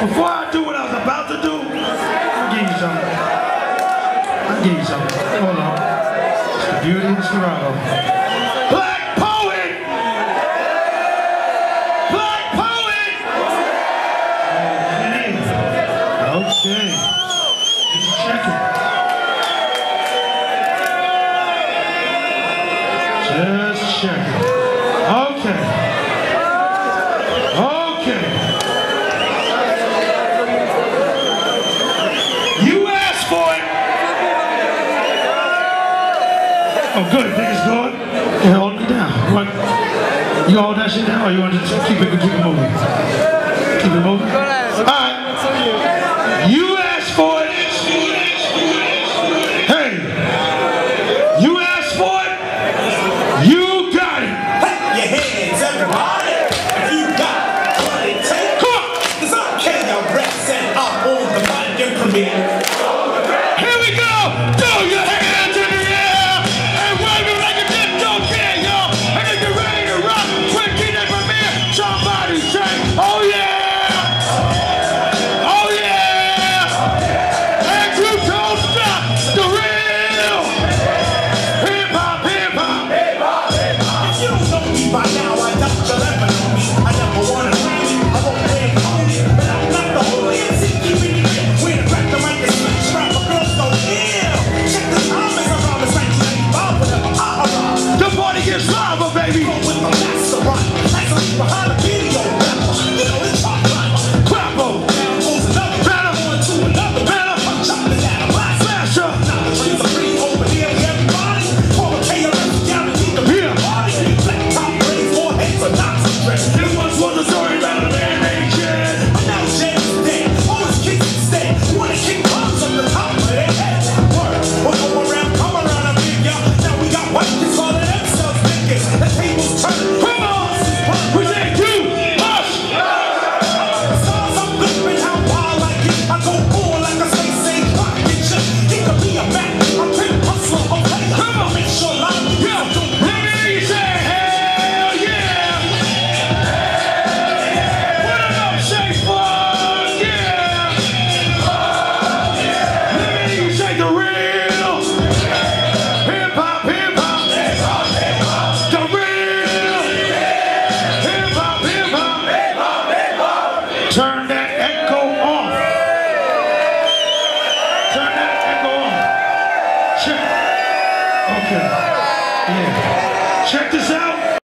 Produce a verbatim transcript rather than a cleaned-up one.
Before I do what I was about to do, I'll give you something. I'll give you something. Hold on. It's the beauty of Serato. Black Poet! Black Poet! Okay. Okay. Just check it. Just check it. Okay. Okay. You asked for it. Oh, good. Think it's good? Yeah, hold it down. What? You gonna hold that shit down, or you want to just keep it, keep it moving? Keep it moving. All right. You asked for it. Hey. You asked for it. You got it. Clap your hands, everybody. If you got what it takes. Come on. Cause I'm K R S and I'm on the mic and premiere. Here we go. Throw your hands in the air and wave it like a just don't care, y'all. And if you're ready to rock, we're getting premiere. Somebody say, oh yeah. Oh yeah. And you don't stop the real hip hop, hip hop. If you don't know me by now, I doubt you'll ever know me. I never wanna be me. I won't play it phony, but I'm not the only M C keeping it real. When I crack the mic and switch, rap a girl so ill. Check the time as I promise nineteen eighty-five, whatever I arrive. The party gets live, baby. Go with my master rhyme. As I leave behind a video rapper. You know it's hot climber. Crappo. Down goes another. Better. On to another. Better. I'm chopping at a blast. Faster. Now the trees are free over here, everybody. Call a K R S guaranteed to be a party. Black top braids, four heads, or not some dress. This once was a story about a man named Chad. But now Chad is dead. All his kids instead. Wanna kick bombs on the top of their heads. Word. We'll go around, come around a big y'all. Now we got white kids calling themselves niggas. The tables turning. Come on. We say you, us. Stars I'm flipping, how wild I get. I go cool like a space age rocket ship. He could be a Mac, a pimp, hustler, or player. Come on. Make sure a lot of you Yeah. don't Let me hear you say, hell yeah. What up, say fuck yeah. Let me hear you say the real hip hop, hip hop. The real hip hop, hip hop. Turn that echo off. Turn that echo off. Check. Okay. Yeah. Check this out.